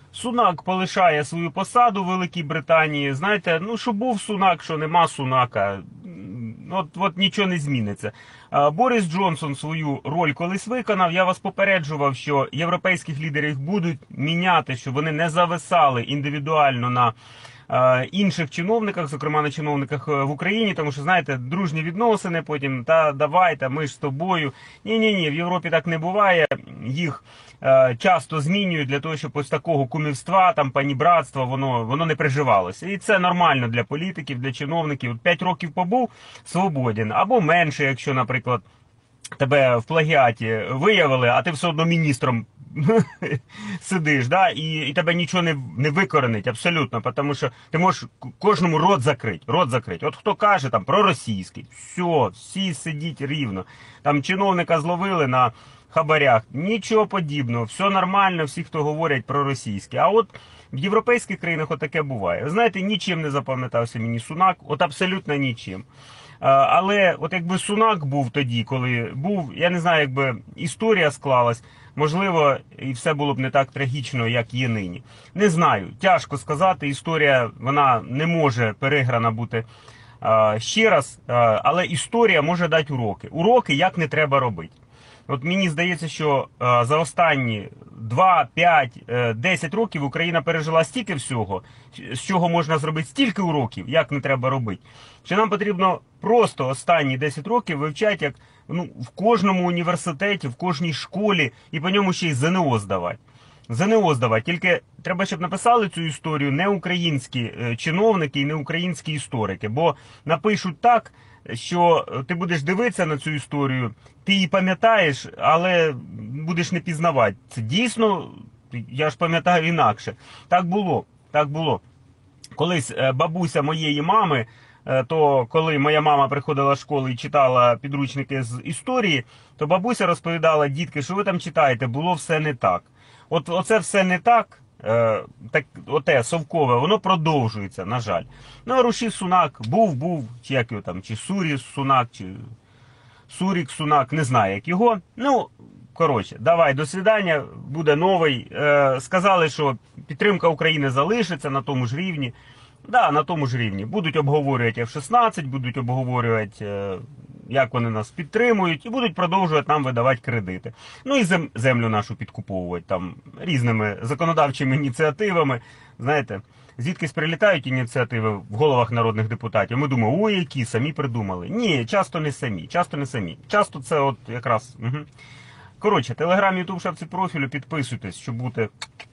Сунак полишає свою посаду в Великій Британії. Знаєте, ну що був Сунак, що нема Сунака. От нічого не зміниться. Борис Джонсон свою роль колись виконав. Я вас попереджував, що європейських лідерів будуть міняти, щоб вони не зависали індивідуально на інших чиновниках, зокрема на чиновниках в Україні, тому що, знаєте, дружні відносини, потім, та давай, ми ж з тобою. Ні, в Європі так не буває. Їх часто змінюють для того, щоб ось такого кумівства, там, панібратства, воно не приживалося. І це нормально для політиків, для чиновників. 5 років побув, свободен. Або менше, якщо, наприклад, тебе в плагіаті виявили, а ти все одно міністром сидиш, да, і тебе нічого не викоренить абсолютно, тому що ти можеш кожному рот закрити. От хто каже там проросійський, все, всі сидіть рівно. Там чиновника зловили на хабарях, нічого подібного, все нормально, всі, хто говорять проросійське. А от в європейських країнах отаке буває. Ви знаєте, нічим не запам'ятався мені Сунак, от абсолютно нічим. Але от якби Сунак був тоді, коли був, я не знаю, якби історія склалась, можливо, і все було б не так трагічно, як є нині. Не знаю, тяжко сказати, історія, вона не може переграна бути ще раз, але історія може дати уроки. Уроки, як не треба робити. От мені здається, що за останні 2, 5, 10 років Україна пережила стільки всього, з чого можна зробити стільки уроків, як не треба робити, що нам потрібно просто останні 10 років вивчати, як в кожному університеті, в кожній школі, і по ньому ще й ЗНО здавати. ЗНО здавати. Тільки треба, щоб написали цю історію не українські чиновники і не українські історики, бо напишуть так, що ти будеш дивитися на цю історію, ти її пам'ятаєш, але будеш не пізнавати. Це дійсно, я ж пам'ятаю інакше. Так було. Колись бабуся моєї мами, то коли моя мама приходила з школи і читала підручники з історії, то бабуся розповідала: дітки, що ви там читаєте, було все не так. Оце все не так, оте совкове, воно продовжується, на жаль. Ну, а Руші Сунак був, чи як його там, чи Сурі Сунак, чи Сурік Сунак, не знаю як його. Ну, коротше, давай, до свидання, буде новий. Сказали, що підтримка України залишиться на тому ж рівні. Да, на тому ж рівні. Будуть обговорювати F-16, будуть обговорювати, як вони нас підтримують, і будуть продовжувати нам видавати кредити. Ну і землю нашу підкуповувати там різними законодавчими ініціативами. Знаєте, звідкись прилітають ініціативи в головах народних депутатів. Ми думаємо, ой, які, самі придумали. Ні, часто не самі. Часто це от якраз... Коротше, телеграм, ютуб, шапці профілю, підписуйтесь, щоб бути